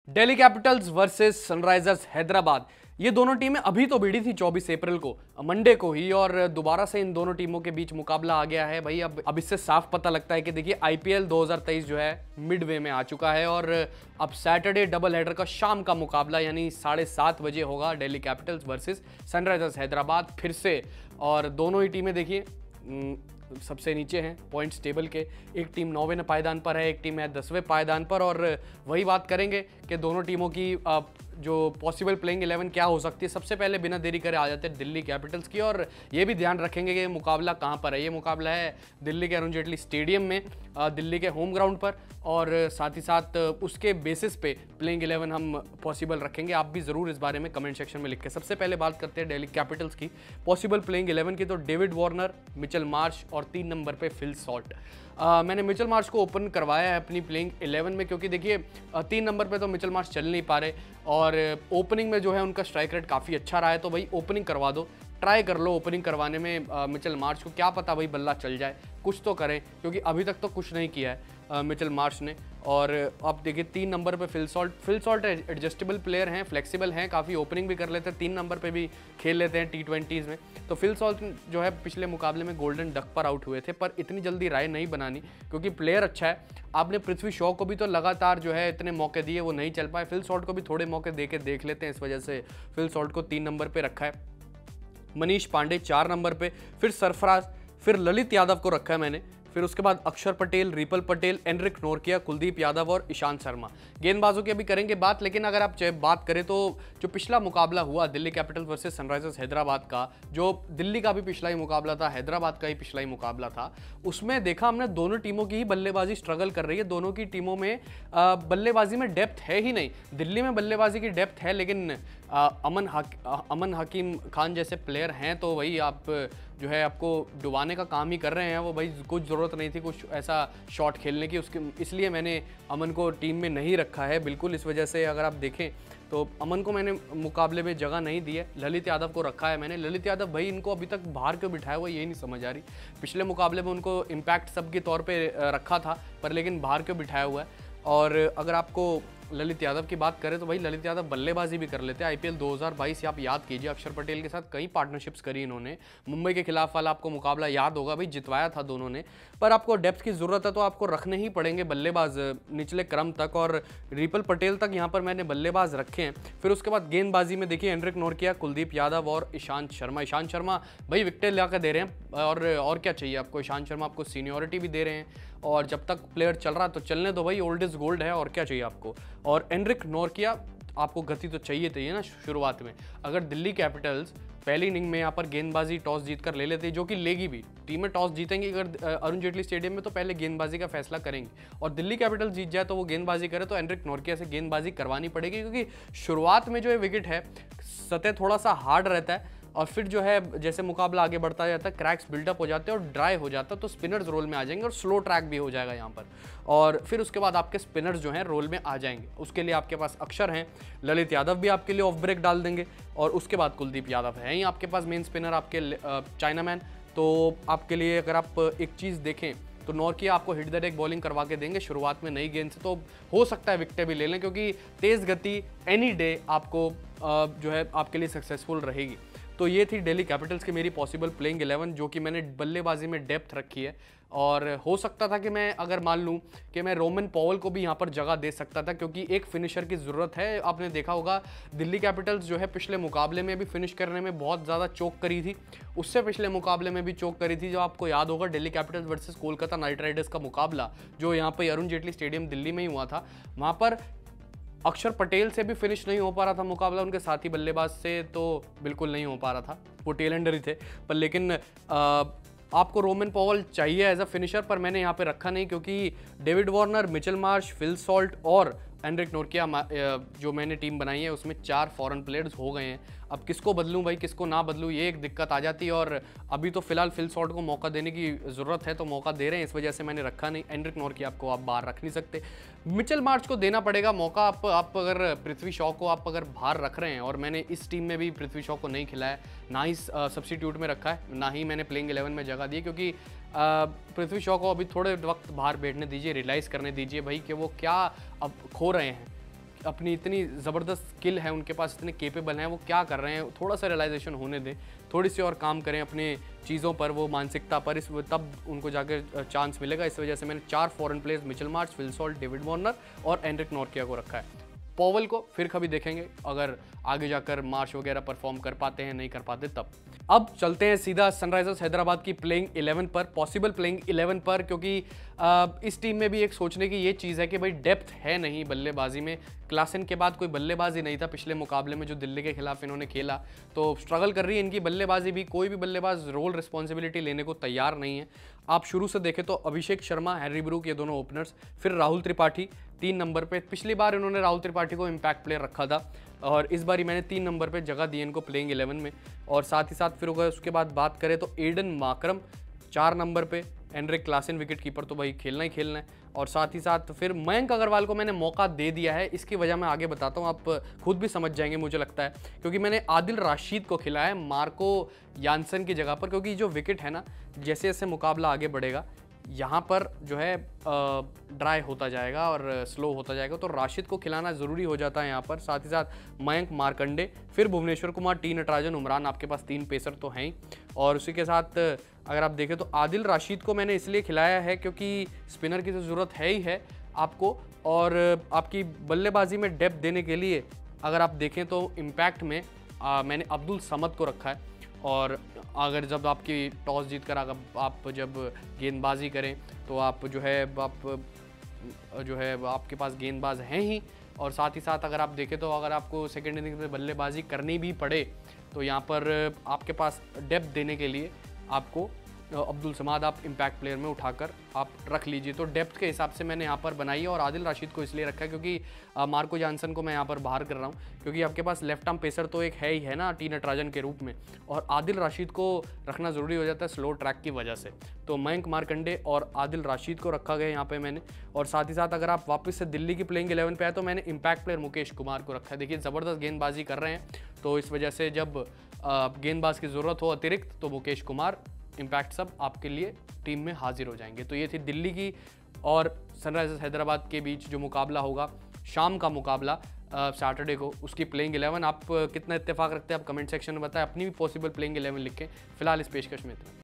Delhi Capitals versus Sunrisers Hyderabad. ये दोनों टीमें अभी तो भिड़ी थी 24 अप्रैल को, मंडे को ही, और दोबारा से इन दोनों टीमों के बीच मुकाबला आ गया है भाई। अब इससे साफ पता लगता है कि देखिए आईपीएल 2023 जो है मिडवे में आ चुका है और अब सैटरडे डबल हेडर का शाम का मुकाबला यानी 7:30 बजे होगा। Delhi Capitals versus Sunrisers Hyderabad फिर से, और दोनों ही टीमें देखिए सबसे नीचे हैं पॉइंट्स टेबल के। एक टीम 9वें पायदान पर है, एक टीम है 10वें पायदान पर, और वही बात करेंगे कि दोनों टीमों की जो पॉसिबल प्लेइंग 11 क्या हो सकती है। सबसे पहले बिना देरी करे आ जाते हैं दिल्ली कैपिटल्स की, और ये भी ध्यान रखेंगे कि मुकाबला कहाँ पर है। ये मुकाबला है दिल्ली के अरुण जेटली स्टेडियम में, दिल्ली के होम ग्राउंड पर, और साथ ही साथ उसके बेसिस पे प्लेइंग 11 हम पॉसिबल रखेंगे। आप भी ज़रूर इस बारे में कमेंट सेक्शन में लिख के। सबसे पहले बात करते हैं दिल्ली कैपिटल्स की पॉसिबल प्लेइंग 11 की, तो डेविड वार्नर, मिचेल मार्श और 3 नंबर पे फिल सॉल्ट। मैंने मिचेल मार्श को ओपन करवाया है अपनी प्लेइंग 11 में, क्योंकि देखिए 3 नंबर पे तो मिचेल मार्श चल नहीं पा रहे, और ओपनिंग में जो है उनका स्ट्राइक रेट काफ़ी अच्छा रहा है, तो भाई ओपनिंग करवा दो, ट्राई कर लो ओपनिंग करवाने में मिचेल मार्श को। क्या पता भाई बल्ला चल जाए, कुछ तो करें, क्योंकि अभी तक तो कुछ नहीं किया है मिचेल मार्श ने। और अब देखिए 3 नंबर पे फिल सॉल्ट एडजस्टेबल प्लेयर हैं, फ्लेक्सिबल हैं, काफ़ी ओपनिंग भी कर लेते हैं, 3 नंबर पे भी खेल लेते हैं T20s में। तो फिल सॉल्ट जो है पिछले मुकाबले में गोल्डन डक पर आउट हुए थे, पर इतनी जल्दी राय नहीं बनानी, क्योंकि प्लेयर अच्छा है। आपने पृथ्वी शॉ को भी तो लगातार जो है इतने मौके दिए, वो नहीं चल पाए। फिल सॉल्ट को भी थोड़े मौके दे के देख लेते हैं, इस वजह से फिल सॉल्ट को 3 नंबर पर रखा है। मनीष पांडे 4 नंबर पे, फिर सरफराज, फिर ललित यादव को रखा है मैंने, फिर उसके बाद अक्षर पटेल, रिपल पटेल, एनरिक नोरकिया, कुलदीप यादव और ईशांत शर्मा। गेंदबाजों की अभी करेंगे बात, लेकिन अगर आप बात करें तो जो पिछला मुकाबला हुआ Delhi Capital versus Sunrisers Hyderabad का, जो दिल्ली का भी पिछला ही मुकाबला था, हैदराबाद का ही पिछला ही मुकाबला था, उसमें देखा हमने दोनों टीमों की ही बल्लेबाजी स्ट्रगल कर रही है। दोनों की टीमों में बल्लेबाजी में डेप्थ है ही नहीं। दिल्ली में बल्लेबाजी की डेप्थ है, लेकिन अमन हकीम खान जैसे प्लेयर हैं, तो वही आप जो है आपको डुबाने का काम ही कर रहे हैं। वो भाई कुछ ज़रूरत नहीं थी कुछ ऐसा शॉट खेलने की उसके, इसलिए मैंने अमन को टीम में नहीं रखा है बिल्कुल। इस वजह से अगर आप देखें तो अमन को मैंने मुकाबले में जगह नहीं दी है। ललित यादव को रखा है मैंने। ललित यादव भाई इनको अभी तक बाहर क्यों बिठाया हुआ यही नहीं समझ आ रही। पिछले मुकाबले में उनको इम्पैक्ट सब के तौर पे रखा था, पर लेकिन बाहर क्यों बिठाया हुआ है। और अगर आपको ललित यादव की बात करें तो भाई ललित यादव बल्लेबाजी भी कर लेते हैं। आईपीएल 2022 आप याद कीजिए, अक्षर पटेल के साथ कई पार्टनरशिप्स करी इन्होंने। मुंबई के खिलाफ वाला आपको मुकाबला याद होगा, भाई जितवाया था दोनों ने। पर आपको डेप्थ की ज़रूरत है तो आपको रखने ही पड़ेंगे बल्लेबाज निचले क्रम तक, और रिपल पटेल तक यहाँ पर मैंने बल्लेबाज रखे हैं। फिर उसके बाद गेंदबाजी में देखिए एनरिक नोरकिया, कुलदीप यादव और ईशांत शर्मा। ईशांत शर्मा भाई विकेट ला कर दे रहे हैं, और क्या चाहिए आपको। ईशांत शर्मा आपको सीनियरिटी भी दे रहे हैं, और जब तक प्लेयर चल रहा तो चलने दो भाई, ओल्ड इज गोल्ड है, और क्या चाहिए आपको। और एनरिक नोरकिया, आपको गति तो चाहिए ना शुरुआत में। अगर दिल्ली कैपिटल्स पहली इनिंग में यहाँ पर गेंदबाजी टॉस जीतकर ले लेते, जो कि लेगी भी, टीमें टॉस जीतेंगी अगर अरुण जेटली स्टेडियम में, तो पहले गेंदबाजी का फैसला करेंगे, और दिल्ली कैपिटल्स जीत जाए तो वो गेंदबाजी करे, तो एनरिक नोरकिया से गेंदबाजी करवानी पड़ेगी, क्योंकि शुरुआत में जो है विकेट है सतह थोड़ा सा हार्ड रहता है, और फिर जो है जैसे मुकाबला आगे बढ़ता जाता है क्रैक्स बिल्डअप हो जाते हैं और ड्राई हो जाता है, तो स्पिनर्स रोल में आ जाएंगे और स्लो ट्रैक भी हो जाएगा यहाँ पर। और फिर उसके बाद आपके स्पिनर्स जो हैं रोल में आ जाएंगे। उसके लिए आपके पास अक्षर हैं, ललित यादव भी आपके लिए ऑफ ब्रेक डाल देंगे, और उसके बाद कुलदीप यादव है ही आपके पास मेन स्पिनर आपके चाइनामैन। तो आपके लिए अगर आप एक चीज़ देखें तो नोरकिया आपको हिट द डेक बॉलिंग करवा के देंगे शुरुआत में नई गेंद से, तो हो सकता है विकेट भी ले लें, क्योंकि तेज़ गति एनी डे आपको जो है आपके लिए सक्सेसफुल रहेगी। तो ये थी दिल्ली कैपिटल्स की मेरी पॉसिबल प्लेइंग 11, जो कि मैंने बल्लेबाजी में डेप्थ रखी है। और हो सकता था कि मैं अगर मान लूँ कि मैं रोमन पॉवल को भी यहाँ पर जगह दे सकता था, क्योंकि एक फिनिशर की ज़रूरत है। आपने देखा होगा दिल्ली कैपिटल्स जो है पिछले मुकाबले में भी फिनिश करने में बहुत ज़्यादा चोक करी थी, उससे पिछले मुकाबले में भी चोक करी थी। जो आपको याद होगा Delhi Capitals versus Kolkata Knight Riders का मुकाबला, जो यहाँ पर अरुण जेटली स्टेडियम दिल्ली में ही हुआ था, वहाँ पर अक्षर पटेल से भी फिनिश नहीं हो पा रहा था मुकाबला, उनके साथी बल्लेबाज से तो बिल्कुल नहीं हो पा रहा था, वो टेल एंडर ही थे। पर लेकिन आपको रोमन पॉवल चाहिए एज अ फिनिशर, पर मैंने यहाँ पे रखा नहीं, क्योंकि David Warner, Mitchell Marsh, Phil Salt और एनरिक नोरकिया जो मैंने टीम बनाई है उसमें 4 फॉरेन प्लेयर्स हो गए हैं। अब किसको बदलूं भाई, किसको ना बदलूं, ये एक दिक्कत आ जाती है। और अभी तो फिलहाल फिल सॉल्ट को मौका देने की ज़रूरत है, तो मौका दे रहे हैं, इस वजह से मैंने रखा नहीं। एनरिक नोरकिया आपको आप बाहर रख नहीं सकते। मिचेल मार्श को देना पड़ेगा मौका। आप अगर पृथ्वी शॉ को आप अगर बाहर रख रहे हैं, और मैंने इस टीम में भी पृथ्वी शॉ को नहीं खिलाया, ना ही सब्स्टिट्यूट में रखा है, ना ही मैंने प्लेइंग 11 में जगह दी, क्योंकि पृथ्वी शॉ को अभी थोड़े वक्त बाहर बैठने दीजिए, रियलाइज़ करने दीजिए भाई कि वो क्या अब खो रहे हैं, अपनी इतनी ज़बरदस्त स्किल है उनके पास, इतने केपेबल हैं, वो क्या कर रहे हैं थोड़ा सा रियलाइजेशन होने दें, थोड़ी सी और काम करें अपने चीज़ों पर, वो मानसिकता पर, इस तब उनको जाकर चांस मिलेगा। इस वजह से मैंने 4 foreign players Mitchell Marsh, Phil Salt, David Warner और एनरिक नॉर्किया को रखा है। पॉवेल को फिर कभी देखेंगे अगर आगे जाकर मार्श वगैरह परफॉर्म कर पाते हैं, नहीं कर पाते तब। अब चलते हैं सीधा सनराइजर्स हैदराबाद की प्लेइंग 11 पर, पॉसिबल प्लेइंग 11 पर, क्योंकि इस टीम में भी एक सोचने की ये चीज़ है कि भाई डेप्थ है नहीं बल्लेबाजी में। क्लासन के बाद कोई बल्लेबाजी नहीं था पिछले मुकाबले में जो दिल्ली के खिलाफ इन्होंने खेला, तो स्ट्रगल कर रही है इनकी बल्लेबाजी भी। कोई भी बल्लेबाज रोल रिस्पॉन्सिबिलिटी लेने को तैयार नहीं है। आप शुरू से देखें तो अभिषेक शर्मा, हैरी ब्रूक, ये दोनों ओपनर्स, फिर राहुल त्रिपाठी 3 नंबर पे। पिछली बार इन्होंने राहुल त्रिपाठी को इम्पैक्ट प्लेयर रखा था और इस बार ही मैंने 3 नंबर पे जगह दी इनको प्लेइंग 11 में। और साथ ही साथ फिर अगर उसके बाद बात करें तो एडन माकरम 4 नंबर पे, एनरिक क्लासन विकेट कीपर तो भाई खेलना ही खेलना है। और साथ ही साथ फिर मयंक अग्रवाल को मैंने मौका दे दिया है, इसकी वजह मैं आगे बताता हूँ, आप खुद भी समझ जाएंगे मुझे लगता है, क्योंकि मैंने आदिल राशिद को खिलाया है मार्को यानसन की जगह पर, क्योंकि जो विकेट है ना, जैसे जैसे मुकाबला आगे बढ़ेगा यहाँ पर जो है ड्राई होता जाएगा और स्लो होता जाएगा, तो राशिद को खिलाना ज़रूरी हो जाता है यहाँ पर। साथ ही साथ मयंक, मार्कंडे, फिर भुवनेश्वर कुमार, टी नटराजन, उमरान, आपके पास 3 पेसर तो हैं ही। और उसी के साथ अगर आप देखें तो आदिल राशिद को मैंने इसलिए खिलाया है क्योंकि स्पिनर की तो ज़रूरत है ही है आपको, और आपकी बल्लेबाजी में डेप्थ देने के लिए अगर आप देखें तो इम्पैक्ट में मैंने अब्दुल समद को रखा है। और अगर जब आपकी टॉस जीत कर आप जब गेंदबाजी करें तो आप जो है आपके पास गेंदबाज हैं ही। और साथ ही साथ अगर आप देखें तो अगर आपको सेकेंड इनिंग्स में बल्लेबाजी करनी भी पड़े तो यहाँ पर आपके पास डेप्थ देने के लिए आपको अब्दुल समाद आप इम्पैक्ट प्लेयर में उठाकर आप रख लीजिए। तो डेप्थ के हिसाब से मैंने यहाँ पर बनाई है। और आदिल राशिद को इसलिए रखा है क्योंकि मार्को जानसन को मैं यहाँ पर बाहर कर रहा हूँ, क्योंकि आपके पास लेफ्ट आर्म पेसर तो एक है ही है ना टी नटराजन के रूप में, और आदिल राशिद को रखना ज़रूरी हो जाता है स्लो ट्रैक की वजह से। तो मयंक, मार्कंडे और आदिल राशिद को रखा गया यहाँ पे मैंने। और साथ ही साथ अगर आप वापस से दिल्ली की प्लेइंग 11 पे आए तो मैंने इम्पैक्ट प्लेयर मुकेश कुमार को रखा है। देखिए ज़बरदस्त गेंदबाजी कर रहे हैं, तो इस वजह से जब गेंदबाज की ज़रूरत हो अतिरिक्त तो मुकेश कुमार, इम्पैक्ट सब आपके लिए टीम में हाजिर हो जाएंगे। तो ये थी दिल्ली की और सनराइजर्स हैदराबाद के बीच जो मुकाबला होगा, शाम का मुकाबला सैटरडे को, उसकी प्लेइंग 11। आप कितना इत्तेफाक रखते हैं आप कमेंट सेक्शन में बताएं, अपनी भी पॉसिबल प्लेइंग 11 लिखें। फिलहाल इस पेशकश में